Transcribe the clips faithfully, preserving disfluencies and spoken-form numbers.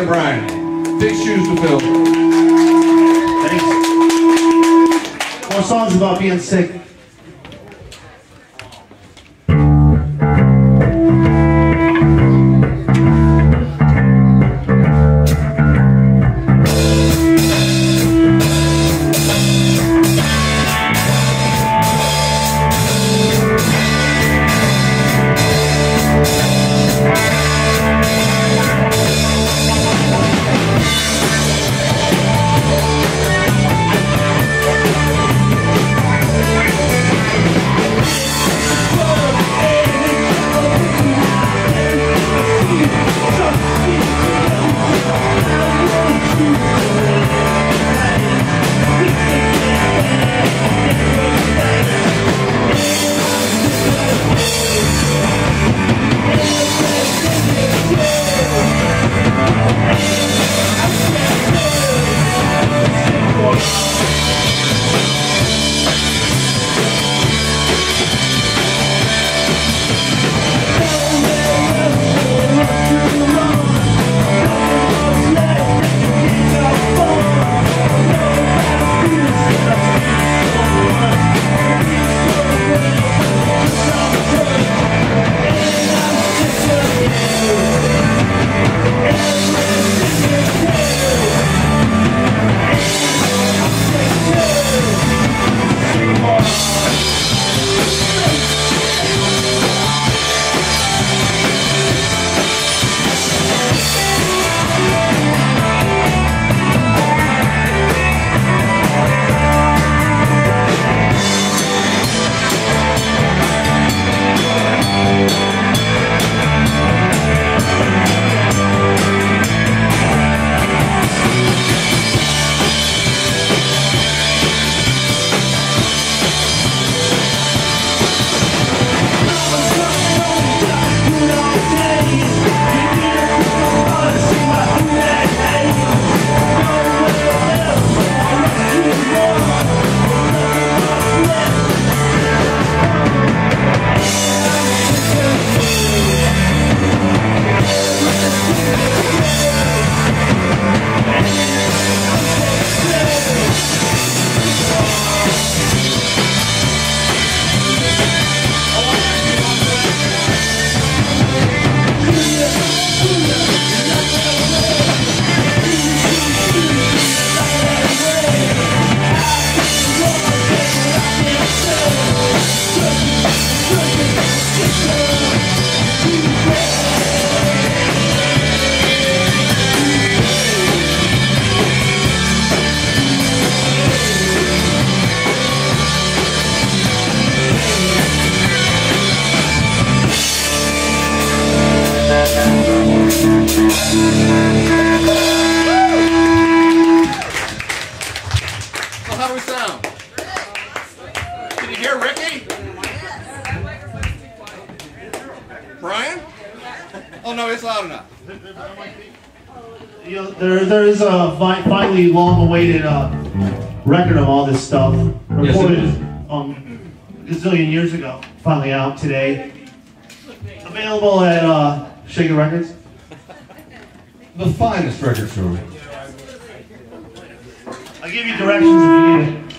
and Brian. Big shoes to fill. Thanks. More songs about being sick. You know, there, there is a fi finally long-awaited uh, record of all this stuff, recorded yes, um, a gazillion years ago. Finally out today. Available at uh, Shaker Records. The finest record store. I'll give you directions if you need it.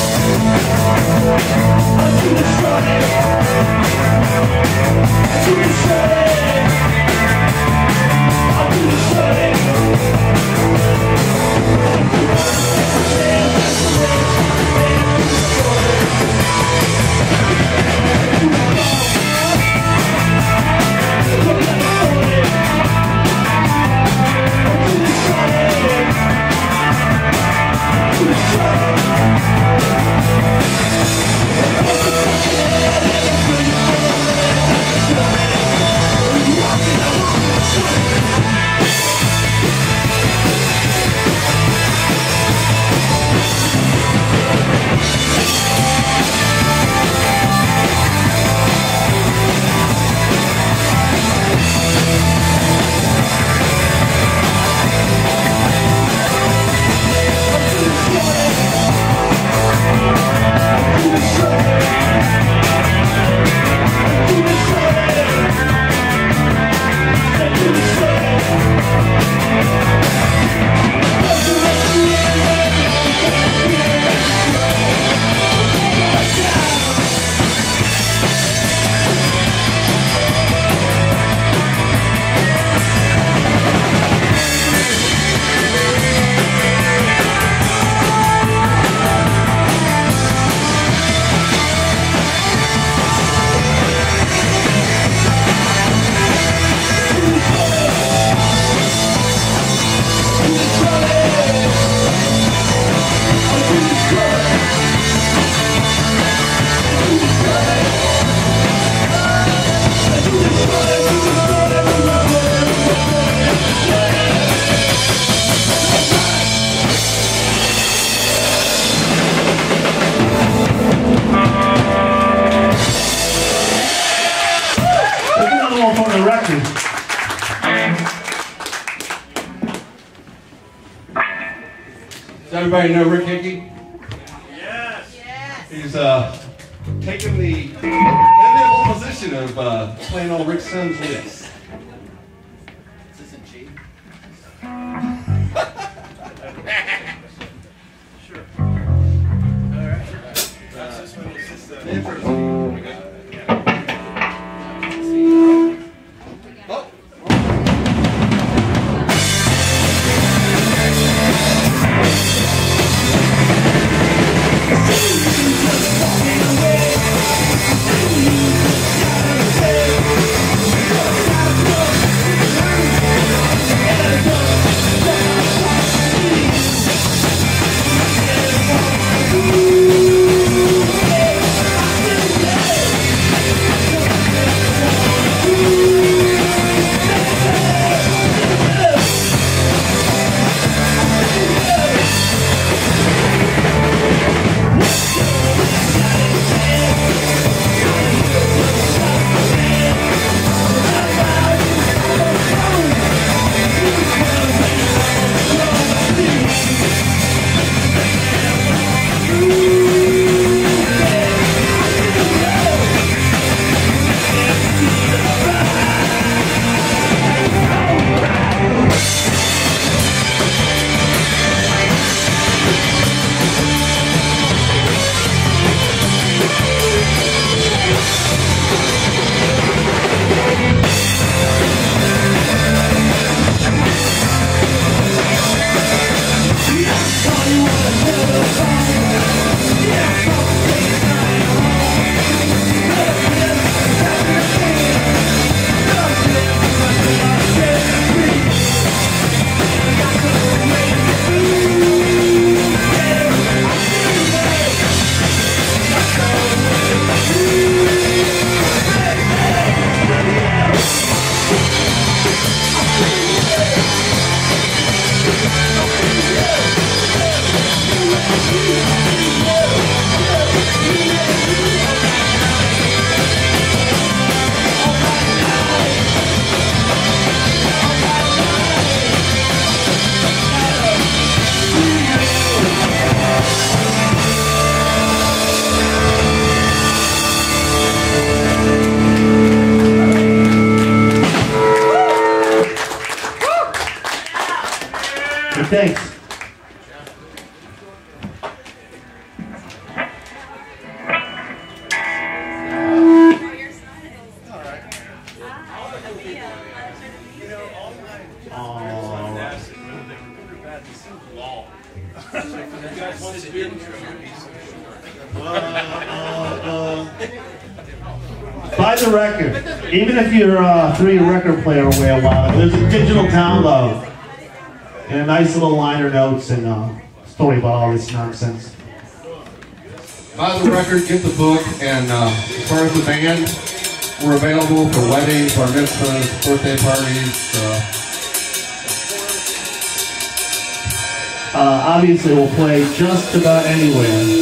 I'm record. Does everybody know Rick Hickey? Yes. Yes. He's uh, taken the enviable position of uh, playing on Rick Sims' list. This isn't cheap. Sure. All right. Uh, this one is just the intro. Oh. Thanks. Buy the record. Even if you're uh, threw your record player away a while, there's a digital download and a nice little liner notes and uh, story about all this nonsense. Buy the record, get the book, and uh, as far as the band, we're available for weddings, bar mitzvahs, birthday parties. Uh, Uh, obviously, we'll play just about anywhere.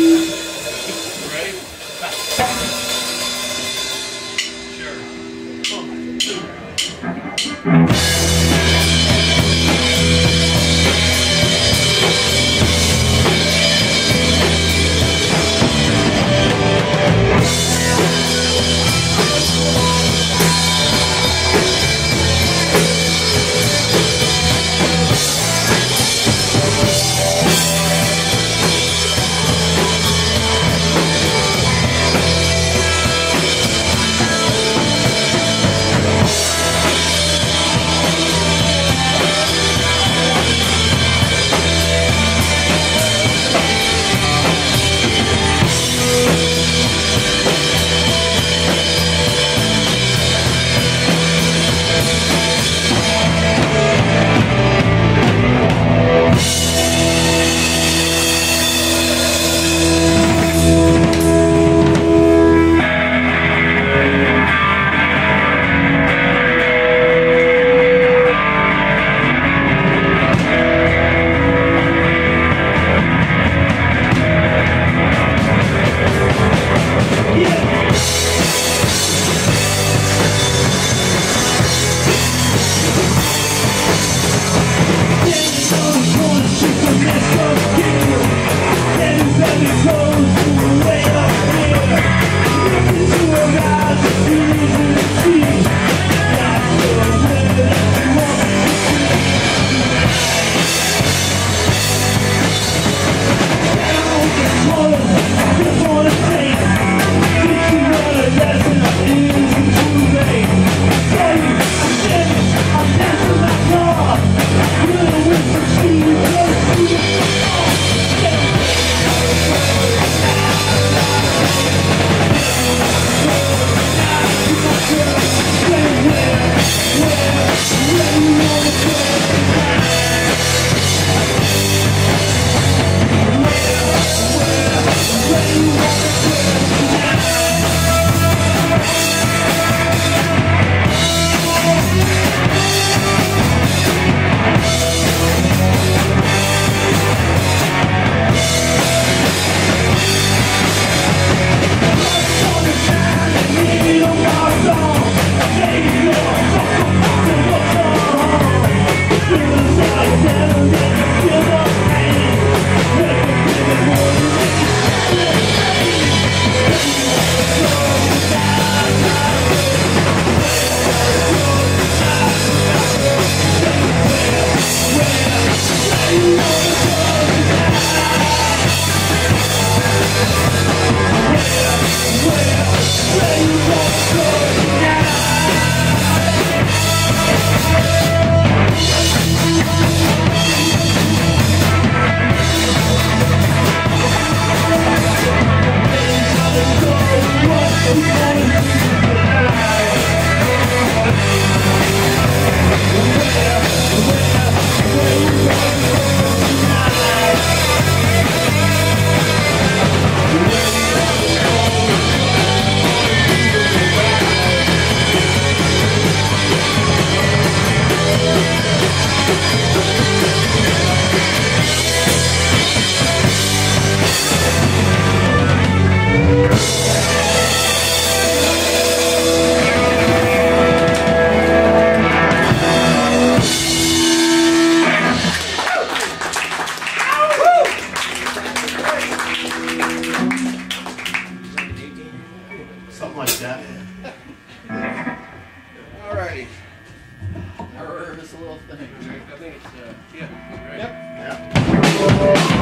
Alrighty. Or this little thing. I think it's, uh, yeah. Right? Yep. Yeah.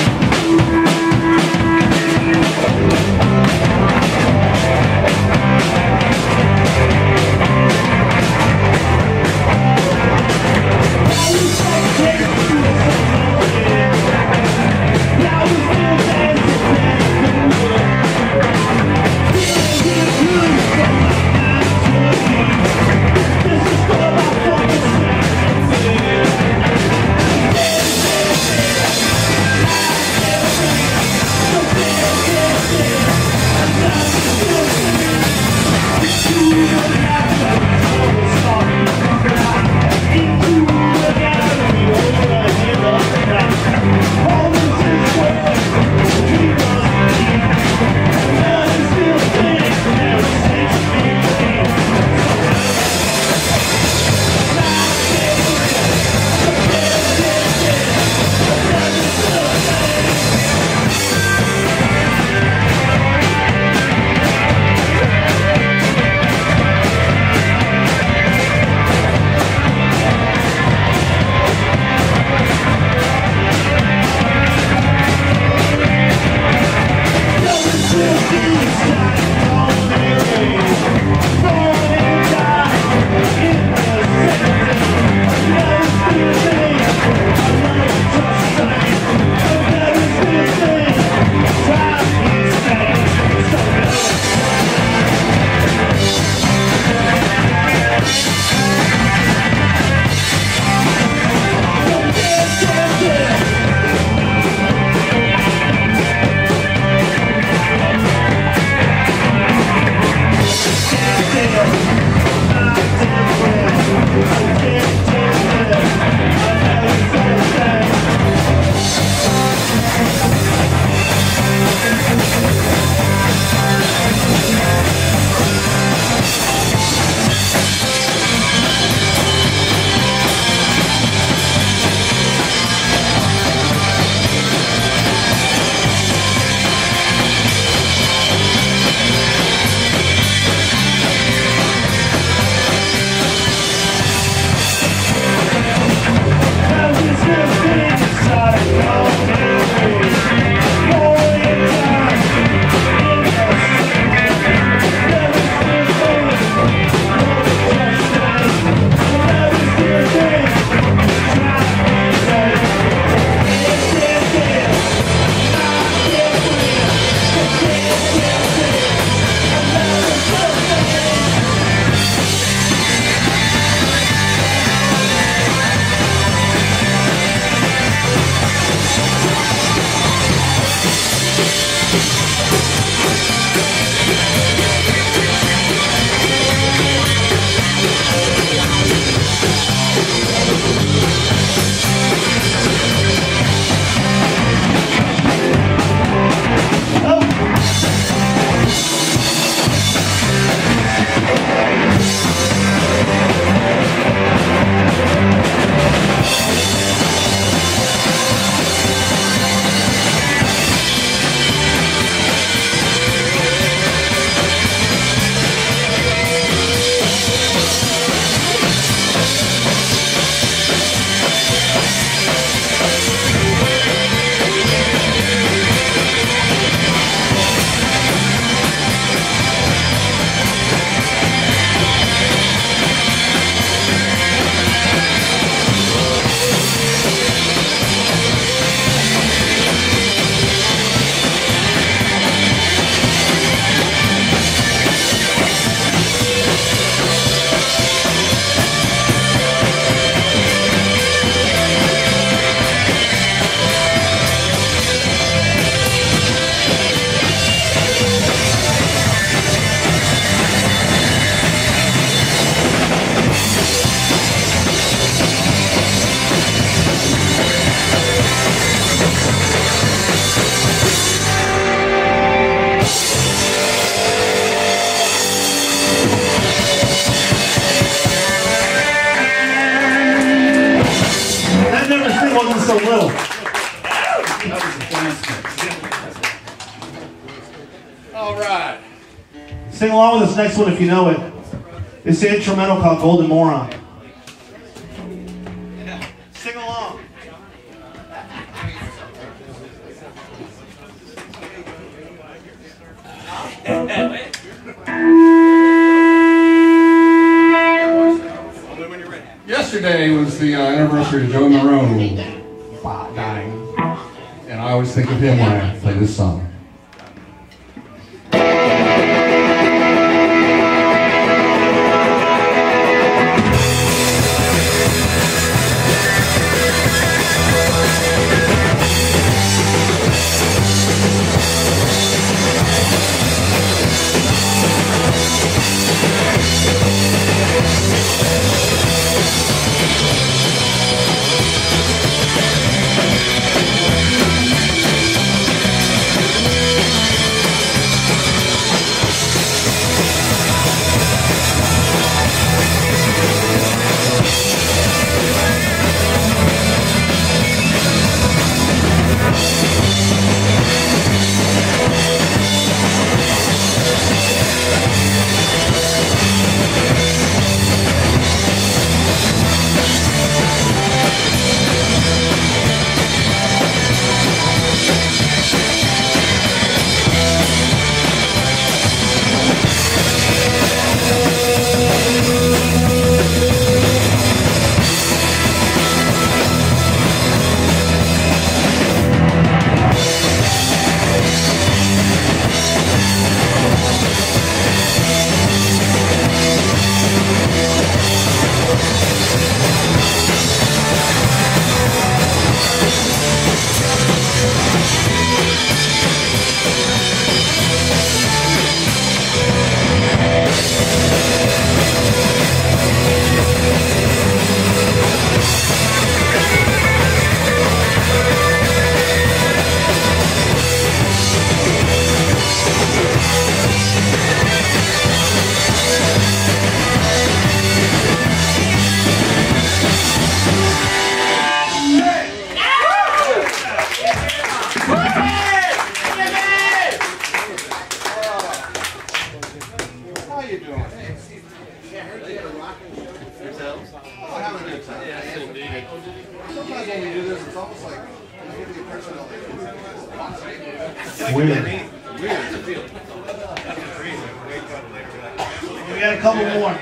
so little. All right. Sing along with this next one if you know it. It's an instrumental called Golden Moron. Sing along. Yesterday was the uh, anniversary of Joe Marone dying, and I always think of him when I play this song. Weird. We got a couple more.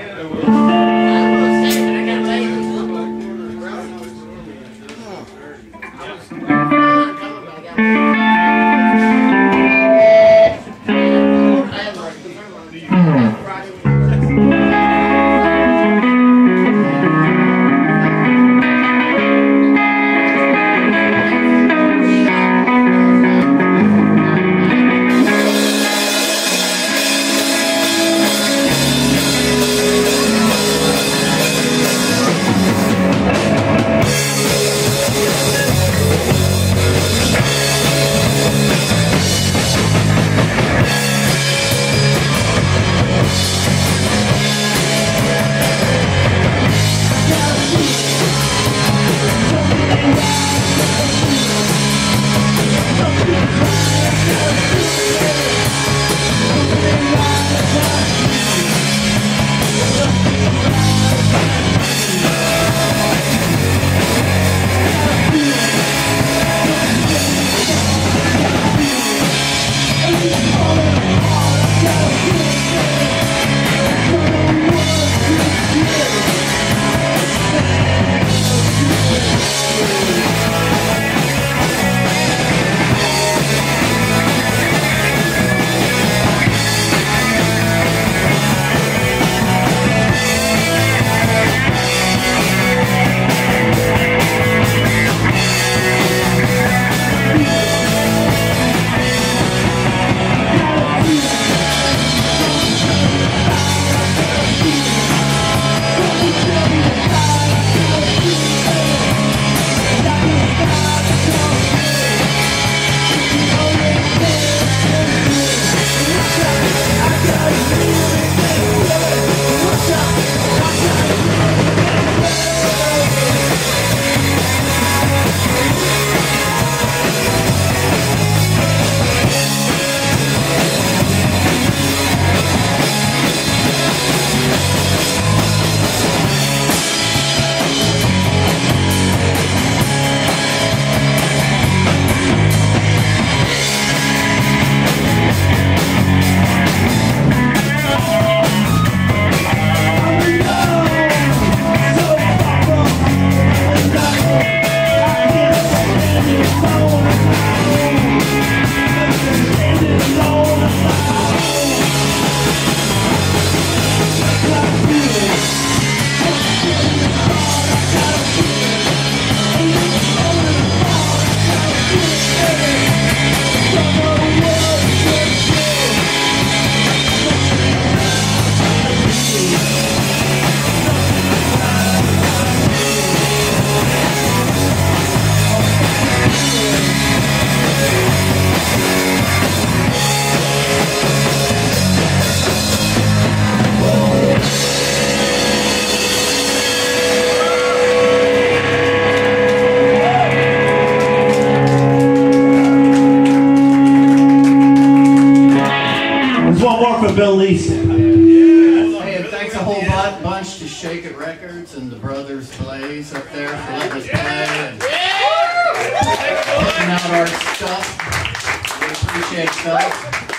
bu- bunch to Shake It Records and the Brothers Blaze up there for letting us play and putting out our stuff. We appreciate that.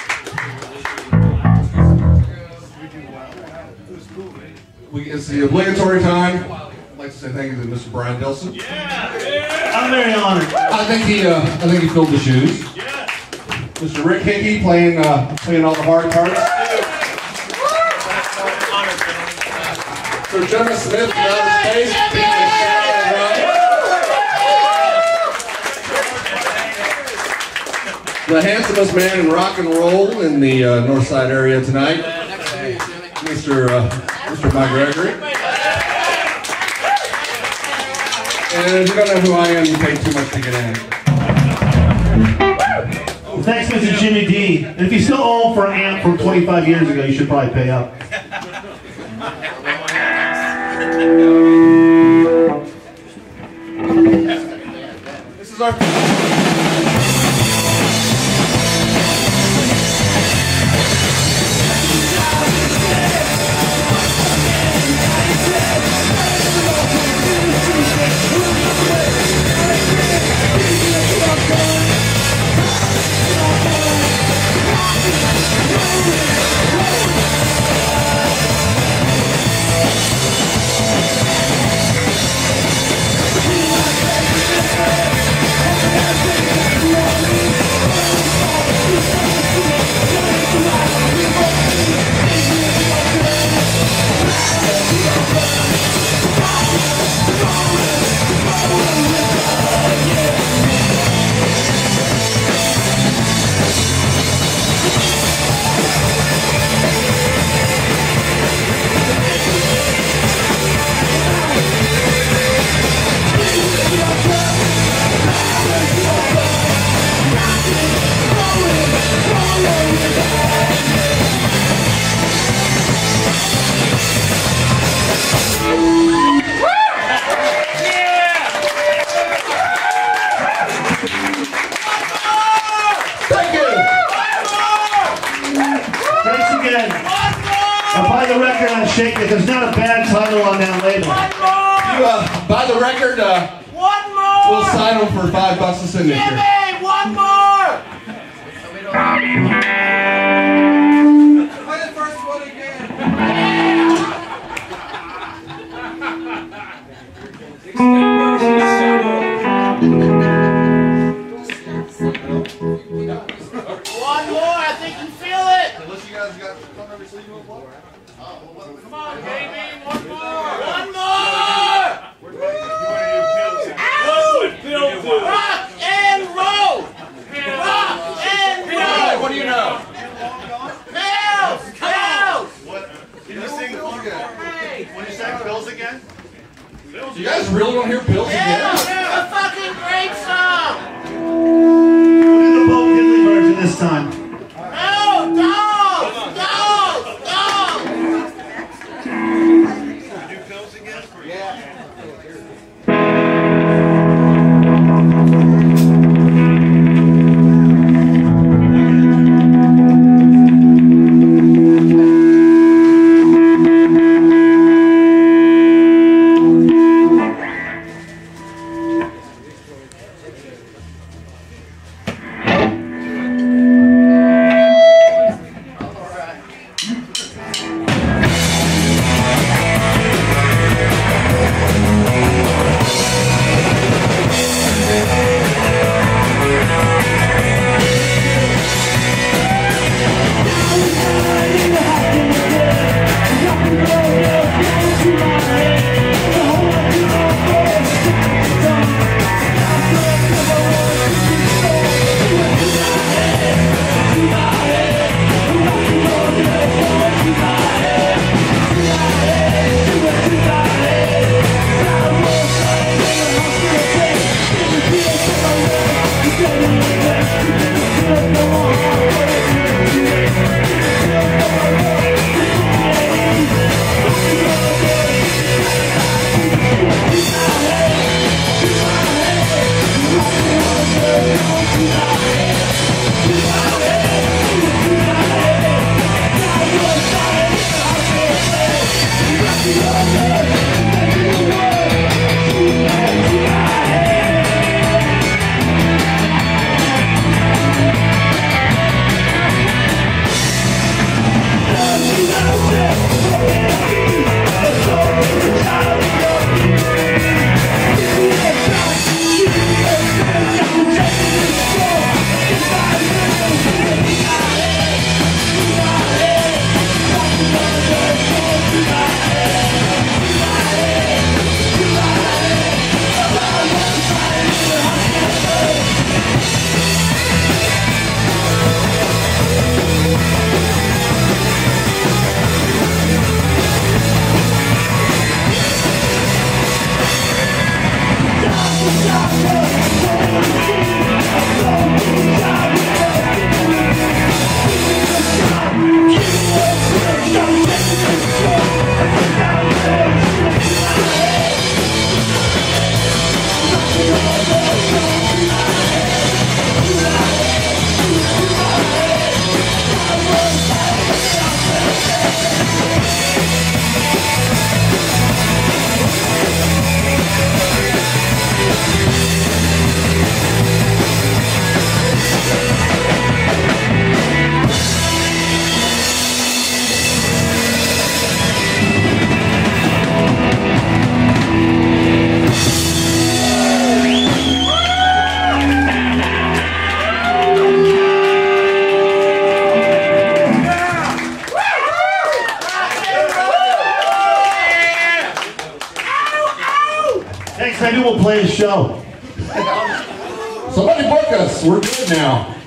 We, it's the obligatory time. I'd like to say thank you to Mister Brian Dilson. Yeah. I'm very honored. I think he, uh, I think he filled the shoes. Yeah. Mister Rick Hickey playing, uh, playing all the hard parts. Sir Jimmy Smith from outer space. The handsomest man in rock and roll in the uh, North Side area tonight, Mister Uh, Mister Mike Gregory. And if you don't know who I am, you pay too much to get in. Well, thanks, Mister Jimmy D. And if you still owe for an amp from twenty-five years ago, you should probably pay up. This is our... Shake It. There's not a bad title on that label. One more! You uh, buy the record, uh, one more! We'll sign them for five bucks a signature. Jimmy, one more! Play the first one again. One more, I think you feel it. Unless you guys got something over sleeve one. Come on, baby, one more! One more! Rock and roll! Rock and roll! What do you know? Pills! Pills! What? Can you sing Pills again? When you sang Pills again? You guys really want to hear Pills Yeah, again? a fucking great song! We'll do the Bo Diddley version this time. No, don't! Don't! Don't! Do Pills again? Yeah. play a show. Somebody book us. We're good now.